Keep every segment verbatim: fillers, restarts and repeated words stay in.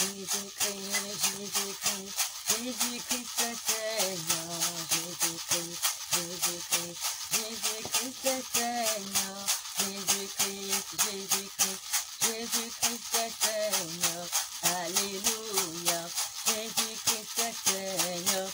Jésus-Christ, Jésus-Christ Seigneur, Jésus-Christ, Jésus-Christ, Jésus-Christ Seigneur, Jésus-Christ, Jésus-Christ, Jésus-Christ Seigneur, Alléluia, Jésus-Christ Seigneur,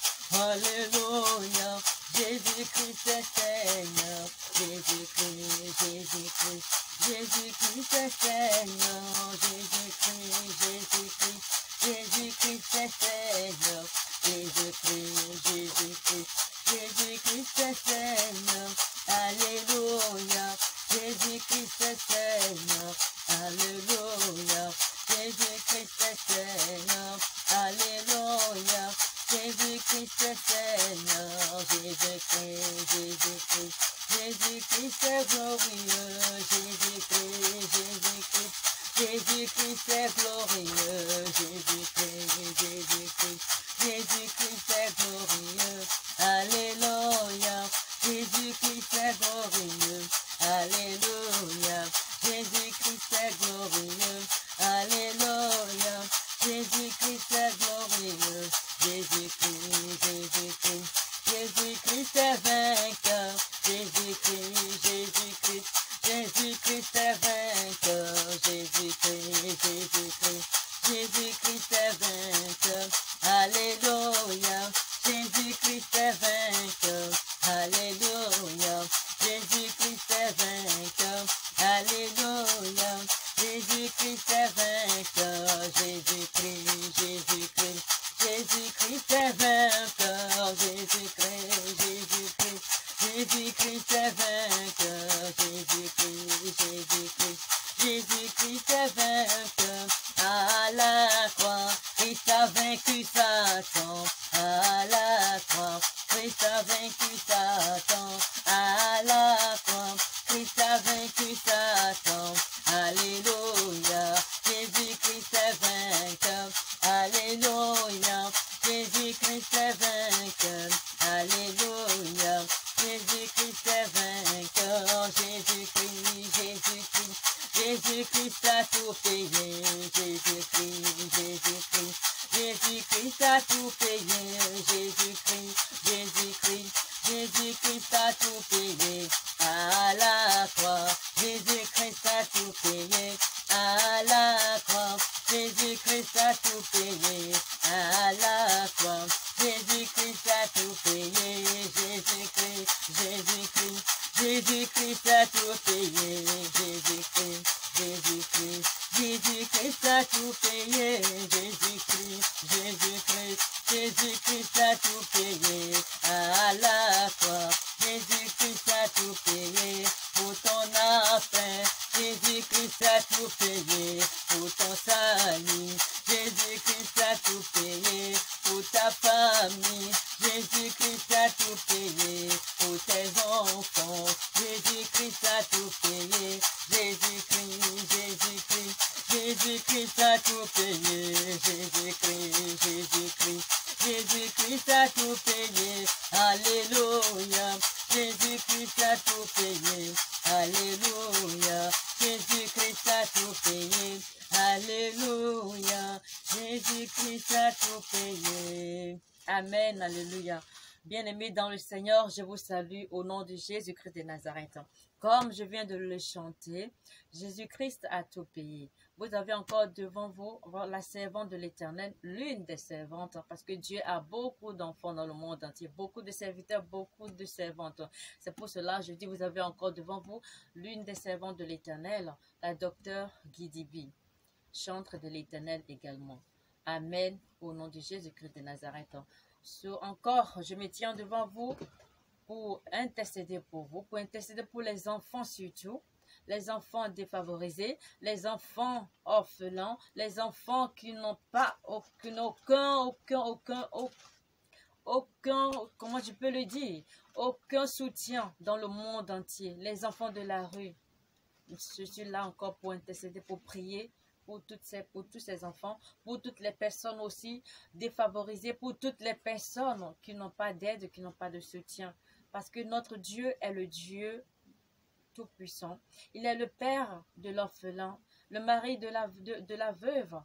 Alléluia, Jésus-Christ Seigneur, Jésus-Christ, Jésus-Christ, Jésus-Christ Seigneur, Jésus-Christ, Jésus-Christ, Jésus-Christ Seigneur, Jésus-Christ, Jésus-Christ, Jésus-Christ Seigneur, Alléluia, Jésus-Christ Seigneur, Alléluia, Jésus-Christ Seigneur, Alléluia, Jésus-Christ Seigneur, Jésus-Christ, Jésus-Christ, Jésus-Christ est glorieux, Jésus-Christ, Jésus-Christ, Jésus-Christ est glorieux, Jésus-Christ, Jésus-Christ, Jésus-Christ est glorieux, Alléluia, Jésus-Christ est glorieux, Alléluia, Jésus-Christ est glorieux, Alléluia, Jésus-Christ est glorieux, Jésus-Christ, Jésus-Christ, Jésus-Christ est vainqueur, Jésus-Christ, Jésus-Christ, Jésus-Christ est vainqueur, Jésus-Christ, Jésus-Christ, Jésus-Christ est vainqueur, Alléluia, Jésus-Christ est vainqueur, Alléluia, Jésus-Christ est vainqueur, Alléluia, Jésus-Christ est vainqueur, Jésus-Christ, Jésus-Christ, Jésus-Christ est vainqueur, Jésus-Christ, Jésus-Christ, Jésus-Christ est vainqueur, Jésus-Christ, Jésus-Christ, Jésus-Christ est vainqueur, à la croix, Christ a vaincu Satan, à la croix, Christ a vaincu Satan, à la croix, Christ a vaincu Satan, Alléluia, Jésus-Christ est vainqueur, Alléluia, Jésus-Christ est vainqueur, Alléluia, Jésus-Christ est vainqueur, Jésus-Christ, Jésus-Christ, Jésus-Christ a tout payé, Jésus-Christ, Jésus-Christ, Jésus-Christ a tout payé, Jésus-Christ, Jésus-Christ, Jésus-Christ a tout payé, à la croix, Jésus-Christ a tout payé, à la croix, Jésus-Christ a tout payé, à la croix, Jésus-Christ a tout payé, Jésus-Christ, Jésus-Christ, Jésus-Christ a tout payé, Jésus-Christ, Jésus-Christ, Jésus-Christ a tout payé, Jésus-Christ, Jésus-Christ, Jésus-Christ a tout payé, à la croix, Jésus-Christ a tout payé, pour ton affaire, Jésus-Christ a tout payé, pour ton salut, Jésus-Christ a tout payé, pour ta famille, Jésus-Christ a tout payé, pour tes enfants, Jésus-Christ a tout payé, Jésus-Christ, Jésus-Christ, Jésus-Christ a tout payé, Jésus-Christ, Jésus-Christ, Jésus-Christ a tout payé, Alléluia, Jésus-Christ a tout payé, Alléluia, Jésus-Christ a tout payé, Alléluia, Jésus-Christ a tout payé. Amen, alléluia. Bien-aimés dans le Seigneur, je vous salue au nom de Jésus-Christ de Nazareth. Comme je viens de le chanter, Jésus-Christ a tout payé. Vous avez encore devant vous la servante de l'Éternel, l'une des servantes, parce que Dieu a beaucoup d'enfants dans le monde entier, beaucoup de serviteurs, beaucoup de servantes. C'est pour cela que je dis, vous avez encore devant vous l'une des servantes de l'Éternel, la docteure Guidibi, chantre de l'Éternel également. Amen, au nom de Jésus-Christ de Nazareth. So, encore, je me tiens devant vous pour intercéder pour vous, pour intercéder pour les enfants surtout, les enfants défavorisés, les enfants orphelins, les enfants qui n'ont pas aucun, aucun, aucun, aucun, aucun, comment je peux le dire, aucun soutien dans le monde entier, les enfants de la rue. Je suis là encore pour intercéder, pour prier pour, toutes ces, pour tous ces enfants, pour toutes les personnes aussi défavorisées, pour toutes les personnes qui n'ont pas d'aide, qui n'ont pas de soutien. Parce que notre Dieu est le Dieu tout-puissant. Il est le Père de l'orphelin, le mari de la, de, de la veuve.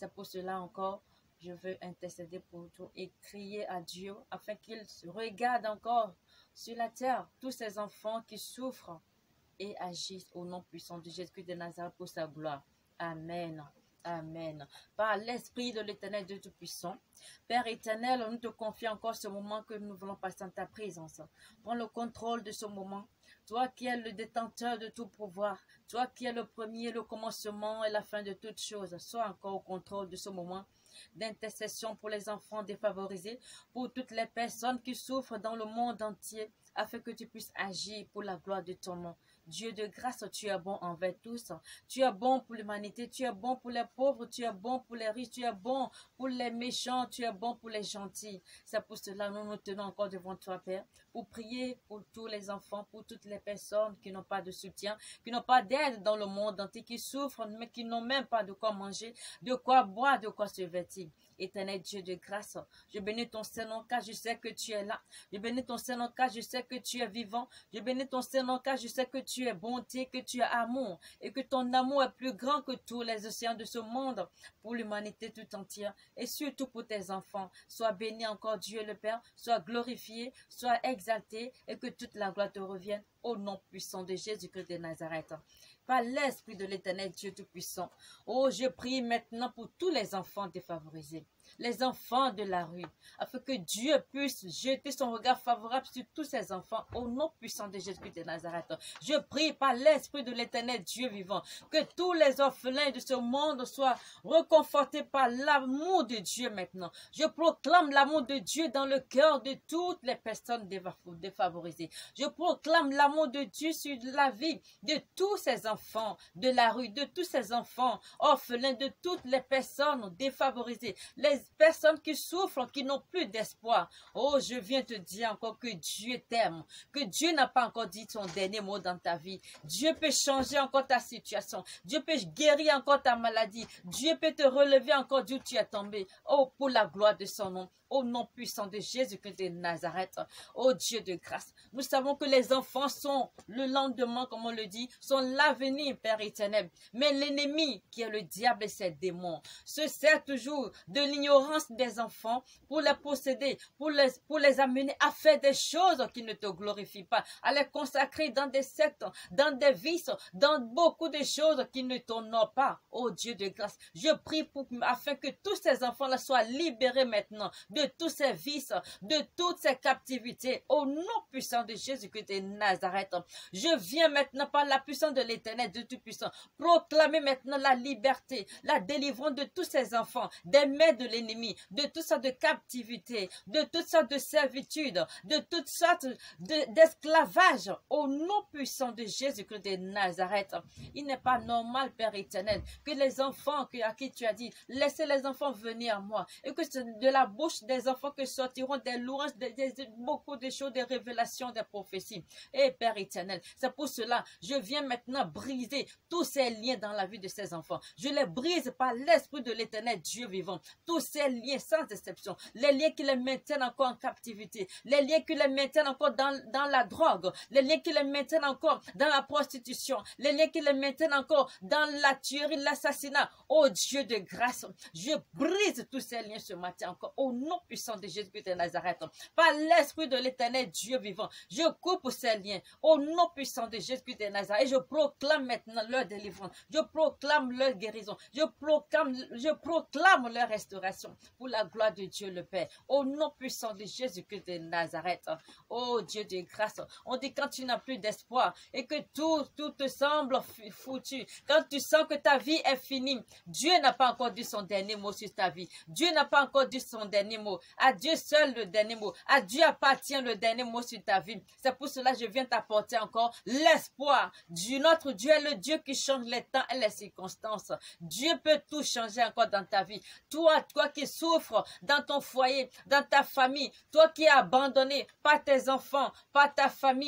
C'est pour cela encore, je veux intercéder pour tout et crier à Dieu afin qu'il regarde encore sur la terre tous ces enfants qui souffrent et agissent au nom puissant de Jésus-Christ de Nazareth pour sa gloire. Amen. Amen. Par l'Esprit de l'Éternel Dieu Tout-Puissant, Père éternel, nous te confions encore ce moment que nous voulons passer en ta présence. Prends le contrôle de ce moment. Toi qui es le détenteur de tout pouvoir, toi qui es le premier, le commencement et la fin de toutes choses, sois encore au contrôle de ce moment d'intercession pour les enfants défavorisés, pour toutes les personnes qui souffrent dans le monde entier, afin que tu puisses agir pour la gloire de ton nom. Dieu de grâce, tu es bon envers tous. Tu es bon pour l'humanité, tu es bon pour les pauvres, tu es bon pour les riches, tu es bon pour les méchants, tu es bon pour les gentils. C'est pour cela que nous nous tenons encore devant toi, Père, pour prier pour tous les enfants, pour toutes les personnes qui n'ont pas de soutien, qui n'ont pas d'aide dans le monde entier, qui souffrent, mais qui n'ont même pas de quoi manger, de quoi boire, de quoi se vêtir. Éternel Dieu de grâce, je bénis ton Saint-Nom car je sais que tu es là. Je bénis ton Saint-Nom car je sais que tu es vivant. Je bénis ton Saint-Nom car je sais que tu es bonté, que tu es amour et que ton amour est plus grand que tous les océans de ce monde pour l'humanité tout entière et surtout pour tes enfants. Sois béni encore Dieu le Père, sois glorifié, sois exalté et que toute la gloire te revienne au nom puissant de Jésus-Christ de Nazareth. Par l'Esprit de l'Éternel Dieu Tout-Puissant. Oh, je prie maintenant pour tous les enfants défavorisés, les enfants de la rue, afin que Dieu puisse jeter son regard favorable sur tous ces enfants au nom puissant de Jésus-Christ de Nazareth. Je prie par l'Esprit de l'Éternel Dieu vivant, que tous les orphelins de ce monde soient reconfortés par l'amour de Dieu maintenant. Je proclame l'amour de Dieu dans le cœur de toutes les personnes défavorisées. Je proclame l'amour de Dieu sur la vie de tous ces enfants de la rue, de tous ces enfants orphelins, de toutes les personnes défavorisées, les personnes qui souffrent, qui n'ont plus d'espoir. Oh, je viens te dire encore que Dieu t'aime, que Dieu n'a pas encore dit son dernier mot dans ta vie. Dieu peut changer encore ta situation. Dieu peut guérir encore ta maladie. Dieu peut te relever encore d'où tu es tombé. Oh, pour la gloire de son nom. Au nom puissant de Jésus-Christ de Nazareth. Oh Dieu de grâce. Nous savons que les enfants sont le lendemain, comme on le dit, sont l'avenir, Père éternel. Mais l'ennemi, qui est le diable et ses démons, se sert toujours de l'ignorance des enfants pour les posséder, pour les, pour les amener à faire des choses qui ne te glorifient pas, à les consacrer dans des sectes, dans des vices, dans beaucoup de choses qui ne t'honorent pas. Oh Dieu de grâce, je prie pour, afin que tous ces enfants-là soient libérés maintenant de tous ces vices, de toutes ces captivités, au nom puissant de Jésus-Christ de Nazareth. Je viens maintenant par la puissance de l'Éternel, de Tout-Puissant, proclamer maintenant la liberté, la délivrance de tous ces enfants, des mains de l'ennemi, de toutes sortes de captivités, de toutes sortes de servitudes, de toutes sortes d'esclavage, de, au nom puissant de Jésus-Christ de Nazareth. Il n'est pas normal, Père éternel, que les enfants que, à qui tu as dit, laissez les enfants venir à moi, et que de la bouche des enfants que sortiront des louanges, des, des, beaucoup de choses, des révélations, des prophéties. Et Père éternel, c'est pour cela, je viens maintenant briser tous ces liens dans la vie de ces enfants. Je les brise par l'Esprit de l'Éternel Dieu vivant. Tous ces liens sans exception, les liens qui les maintiennent encore en captivité, les liens qui les maintiennent encore dans, dans la drogue, les liens qui les maintiennent encore dans la prostitution, les liens qui les maintiennent encore dans la tuerie, l'assassinat. Oh Dieu de grâce, je brise tous ces liens ce matin encore au nom puissant de Jésus-Christ de Nazareth. Par l'Esprit de l'Éternel Dieu vivant, je coupe ces liens au nom puissant de Jésus-Christ de Nazareth et je proclame maintenant leur délivrance, je proclame leur guérison, je proclame, je proclame leur restauration pour la gloire de Dieu le Père, au nom puissant de Jésus-Christ de Nazareth. Oh Dieu de grâce, on dit quand tu n'as plus d'espoir et que tout, tout te semble foutu, quand tu sens que ta vie est finie, Dieu n'a pas encore dit son dernier mot sur ta vie, Dieu n'a pas encore dit son dernier mot, à Dieu seul le dernier mot, à Dieu appartient le dernier mot sur ta vie. C'est pour cela que je viens t'apporter encore l'espoir. Dieu, notre Dieu est le Dieu qui change les temps et les circonstances. Dieu peut tout changer encore dans ta vie. Toi, toi qui souffres dans ton foyer, dans ta famille, toi qui es abandonné par tes enfants, par ta famille,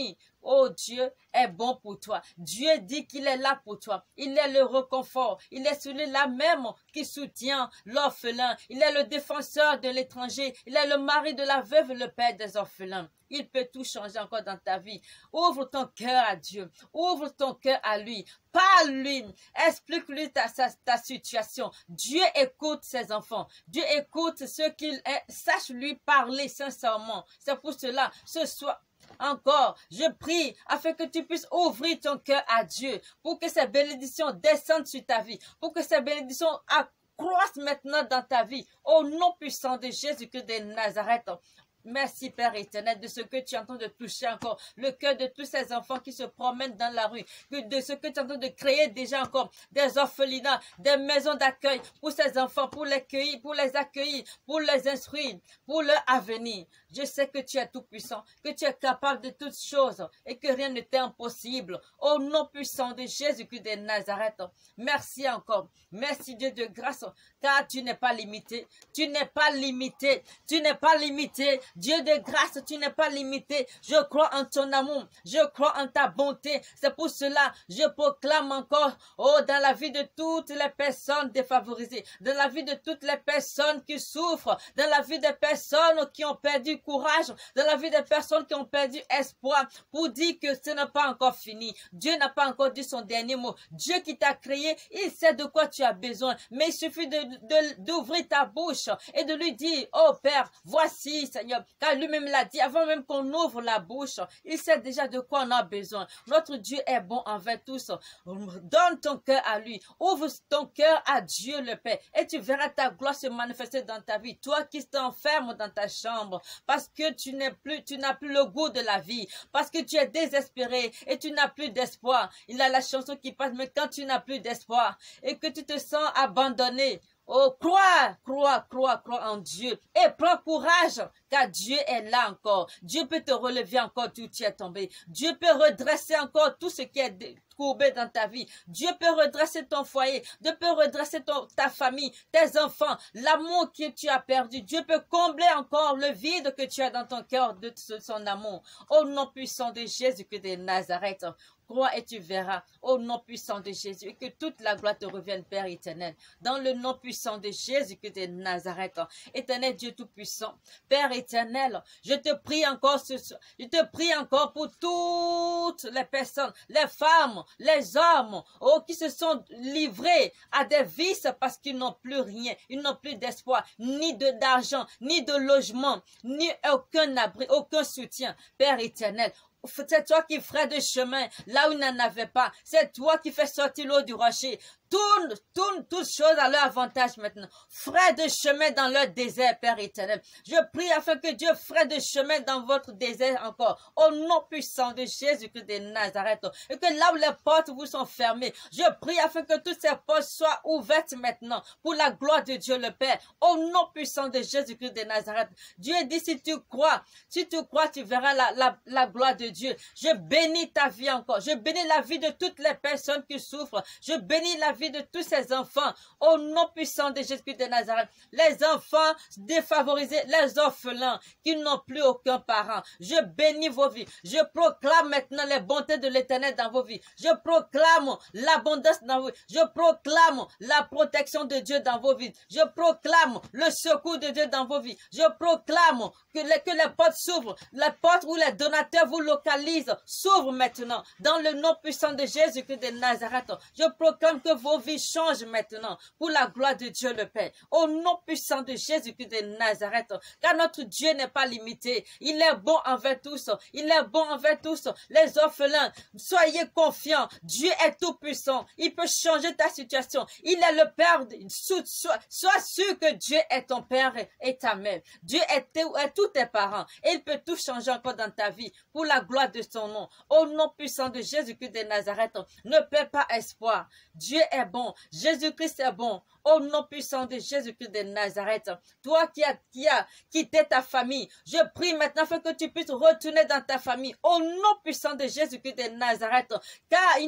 Oh, Dieu est bon pour toi. Dieu dit qu'il est là pour toi. Il est le réconfort. Il est celui-là même qui soutient l'orphelin. Il est le défenseur de l'étranger. Il est le mari de la veuve, le père des orphelins. Il peut tout changer encore dans ta vie. Ouvre ton cœur à Dieu. Ouvre ton cœur à lui. Parle-lui. Explique-lui ta, ta, ta situation. Dieu écoute ses enfants. Dieu écoute ceux qu'il est. Sache lui parler sincèrement. C'est pour cela, ce soir, encore, je prie afin que tu puisses ouvrir ton cœur à Dieu pour que ces bénédictions descendent sur ta vie, pour que ces bénédictions accroissent maintenant dans ta vie. Au nom puissant de Jésus-Christ de Nazareth. Merci Père éternel de ce que tu es en train de toucher encore le cœur de tous ces enfants qui se promènent dans la rue, de ce que tu es en train de créer déjà encore des orphelinats, des maisons d'accueil pour ces enfants, pour les accueillir, pour les accueillir, pour les instruire, pour leur avenir. Je sais que tu es tout puissant, que tu es capable de toutes choses et que rien ne t'est impossible. Au nom puissant de Jésus-Christ de Nazareth, merci encore. Merci Dieu de grâce, car tu n'es pas limité. Tu n'es pas limité. Tu n'es pas limité. Dieu de grâce, tu n'es pas limité. Je crois en ton amour. Je crois en ta bonté. C'est pour cela, je proclame encore, oh, dans la vie de toutes les personnes défavorisées, dans la vie de toutes les personnes qui souffrent, dans la vie des personnes qui ont perdu courage, dans la vie des personnes qui ont perdu espoir, pour dire que ce n'est pas encore fini. Dieu n'a pas encore dit son dernier mot. Dieu qui t'a créé, il sait de quoi tu as besoin. Mais il suffit de, de, d'ouvrir ta bouche et de lui dire, oh Père, voici Seigneur, car lui-même l'a dit, avant même qu'on ouvre la bouche, il sait déjà de quoi on a besoin. Notre Dieu est bon envers tous. Donne ton cœur à lui. Ouvre ton cœur à Dieu le Père et tu verras ta gloire se manifester dans ta vie. Toi qui t'enfermes dans ta chambre parce que tu n'es plus, tu n'as plus le goût de la vie, parce que tu es désespéré et tu n'as plus d'espoir. Il a la chanson qui passe, mais quand tu n'as plus d'espoir et que tu te sens abandonné, oh, crois, crois, crois, crois en Dieu et prends courage, car Dieu est là encore. Dieu peut te relever encore d'où tu es tombé. Dieu peut redresser encore tout ce qui est courbé dans ta vie. Dieu peut redresser ton foyer. Dieu peut redresser ton, ta famille, tes enfants, l'amour que tu as perdu. Dieu peut combler encore le vide que tu as dans ton cœur de son amour. Au nom puissant de Jésus-Christ de Nazareth, crois et tu verras, au nom puissant de Jésus, et que toute la gloire te revienne, Père éternel, dans le nom puissant de Jésus-Christ de Nazareth. Éternel Dieu tout-puissant, Père éternel, je te prie encore ce soir, je te prie encore pour toutes les personnes, les femmes, les hommes, oh, qui se sont livrés à des vices parce qu'ils n'ont plus rien, ils n'ont plus d'espoir, ni de d'argent, ni de logement, ni aucun abri, aucun soutien, Père éternel. C'est toi qui ferais de chemin là où il n'en avait pas. C'est toi qui fais sortir l'eau du rocher. Tourne, tourne toutes choses à leur avantage maintenant. Ferais de chemin dans leur désert, Père éternel. Je prie afin que Dieu ferait de chemin dans votre désert encore. Au nom puissant de Jésus-Christ de Nazareth. Et que là où les portes vous sont fermées, je prie afin que toutes ces portes soient ouvertes maintenant. Pour la gloire de Dieu le Père. Au nom puissant de Jésus-Christ de Nazareth. Dieu dit si tu crois, si tu crois, tu verras la, la, la gloire de Dieu. Je bénis ta vie encore. Je bénis la vie de toutes les personnes qui souffrent. Je bénis la vie de tous ces enfants au nom puissant de Jésus-Christ de Nazareth. Les enfants défavorisés, les orphelins qui n'ont plus aucun parent. Je bénis vos vies. Je proclame maintenant les bontés de l'Éternel dans vos vies. Je proclame l'abondance dans vos vies. Je proclame la protection de Dieu dans vos vies. Je proclame le secours de Dieu dans vos vies. Je proclame que les, que les portes s'ouvrent. Les portes où les donateurs vous localisent s'ouvrent maintenant dans le nom puissant de Jésus-Christ de Nazareth. Je proclame que vos vies changent maintenant pour la gloire de Dieu le Père. Au nom puissant de Jésus-Christ de Nazareth. Car notre Dieu n'est pas limité. Il est bon envers tous. Il est bon envers tous. Les orphelins, soyez confiants. Dieu est tout puissant. Il peut changer ta situation. Il est le Père. Sois, sois sûr que Dieu est ton Père et ta mère. Dieu est, est tous tes parents. Et il peut tout changer encore dans ta vie pour la gloire de son nom. Au nom puissant de Jésus-Christ de Nazareth, ne perds pas espoir. Dieu est bon. Jésus-Christ est bon. Au nom puissant de Jésus-Christ de Nazareth, toi qui as, qui as quitté ta famille, je prie maintenant afin que tu puisses retourner dans ta famille. Au nom puissant de Jésus-Christ de Nazareth, car il n'y a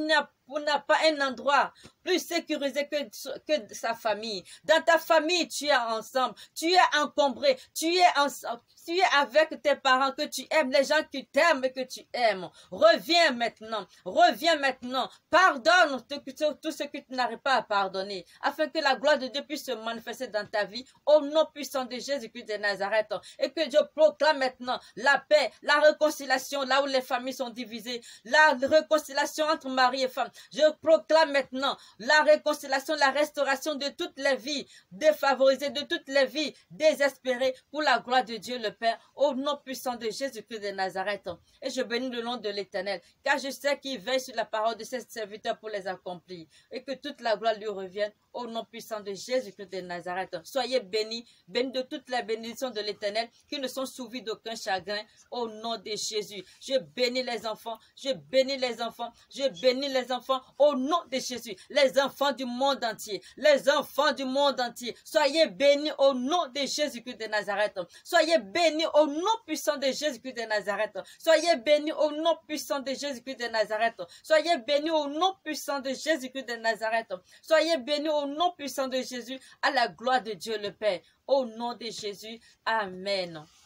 pour n'a pas un endroit plus sécurisé que, que sa famille. Dans ta famille, tu es ensemble, tu es encombré, tu es ensemble. Tu es avec tes parents que tu aimes, les gens qui t'aiment et que tu aimes. Reviens maintenant, reviens maintenant. Pardonne tout ce que tu n'arrives pas à pardonner, afin que la gloire de Dieu puisse se manifester dans ta vie, au nom puissant de Jésus-Christ de Nazareth. Et que je proclame maintenant la paix, la réconciliation, là où les familles sont divisées, la réconciliation entre mari et femme. Je proclame maintenant la réconciliation, la restauration de toutes les vies défavorisées, de toutes les vies désespérées, pour la gloire de Dieu le Père, au nom puissant de Jésus-Christ de Nazareth. Et je bénis le nom de l'Éternel, car je sais qu'il veille sur la parole de ses serviteurs pour les accomplir, et que toute la gloire lui revienne, au nom puissant de Jésus-Christ de Nazareth. Soyez bénis, bénis de toutes les bénédictions de l'Éternel, qui ne sont souillées d'aucun chagrin, au nom de Jésus. Je bénis les enfants, je bénis les enfants, je bénis les enfants, au nom de Jésus. Les enfants du monde entier, les enfants du monde entier, soyez bénis au nom de Jésus-Christ de Nazareth. Soyez bénis au nom puissant de Jésus-Christ de Nazareth. Soyez bénis au nom puissant de Jésus-Christ de Nazareth. Soyez bénis au nom puissant de Jésus-Christ de Nazareth. Soyez bénis au nom puissant de Jésus, à la gloire de Dieu le Père. Au nom de Jésus, Amen.